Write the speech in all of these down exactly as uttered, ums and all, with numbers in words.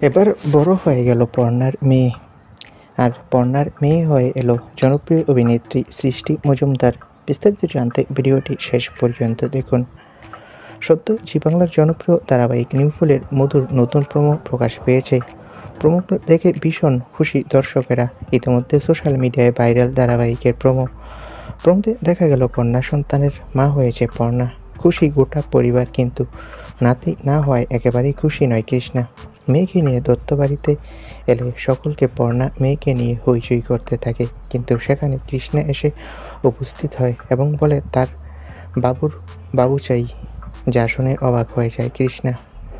এবার বড় হয়ে গেল পর্ণার মেয়ে, আর পর্ণার মেয়ে হয়ে এলো জনপ্রিয় অভিনেত্রী সৃষ্টি মজুমদার। বিস্তারিত জানতে ভিডিওটি শেষ পর্যন্ত দেখুন। সদ্য জি বাংলার জনপ্রিয় ধারাবাহিক নিমফুলের মধুর নতুন প্রোমো প্রকাশ পেয়েছে। প্রোমো দেখে ভীষণ খুশি দর্শকেরা। ইতিমধ্যে সোশ্যাল মিডিয়ায় ভাইরাল ধারাবাহিকের প্রোমো প্রোমোতে দেখা গেল কন্যা সন্তানের মা হয়েছে পর্ণা। খুশি গোটা পরিবার, কিন্তু নাতি না হওয়ায় একেবারেই খুশি নয় কৃষ্ণা। মেয়েকে নিয়ে দত্ত বাড়িতে এলে সকলকে পর্ণা মেয়েকে নিয়ে হইচই করতে থাকে, কিন্তু সেখানে কৃষ্ণা এসে উপস্থিত হয় এবং বলে তার বাবুর বাবু চাই, যা শুনে অবাক হয়ে যায় কৃষ্ণা।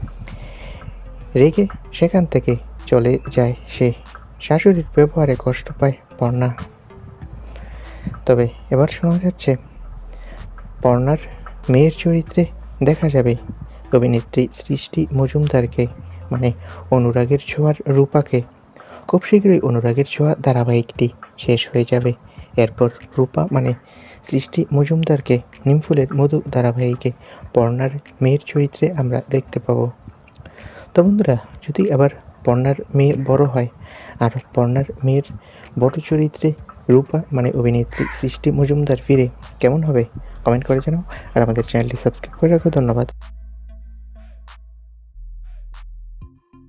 রেগে সেখান থেকে চলে যায় সে। শাশুড়ির ব্যবহারে কষ্ট পায় পর্ণা। তবে এবার শোনা যাচ্ছে পর্ণার মেয়ের চরিত্রে দেখা যাবে অভিনেত্রী সৃষ্টি মজুমদারকে, মানে অনুরাগের ছোঁয়ার রূপাকে। খুব শীঘ্রই অনুরাগের ছোঁয়া ধারাবাহিকটি শেষ হয়ে যাবে। এরপর রূপা মানে সৃষ্টি মজুমদারকে নিমফুলের মধু ধারাবাহিকে পর্ণার মেয়ের চরিত্রে আমরা দেখতে পাব। তো বন্ধুরা, যদি আবার পর্ণার মেয়ে বড় হয় আর পর্ণার মেয়ের বড় চরিত্রে রূপা মানে অভিনেত্রী সৃষ্টি মজুমদার ফিরে, কেমন হবে কমেন্ট করে জানাও। আর আমাদের চ্যানেলটি সাবস্ক্রাইব করে রাখো। ধন্যবাদ।